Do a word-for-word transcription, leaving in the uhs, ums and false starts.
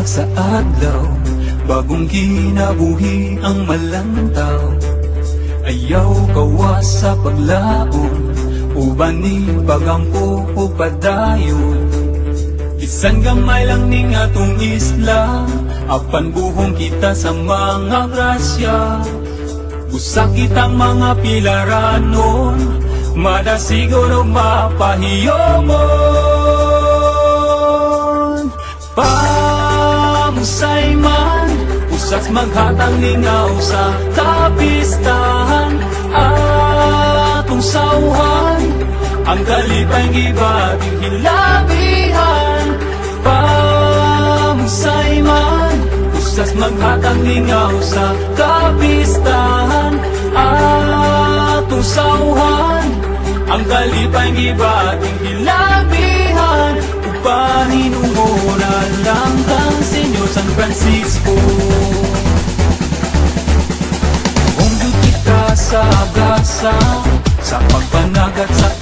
Bulag sa adlaw, bagong kinabuhi ang malantaw. Ayaw kawas sa paglaon, uban ni pagampo o padayon. Bisan gamay lang ning atong isla, apan buhong kita sa mga grasya. Busa kitang mga pilaranon, mada siguro mapahiyomon. Pamusay man, usas maghatang lingaw sa kapistahan. Atong sauhan, ang kalipay gibating hilabihan. Pamusay man, usas maghatang lingaw sa kapistahan. Atong sauhan, ang kalipay gibating hilabihan. Pahinungona lang kang Senyor San Francisco. Kung kita sa gasa, sa pagpanagat sa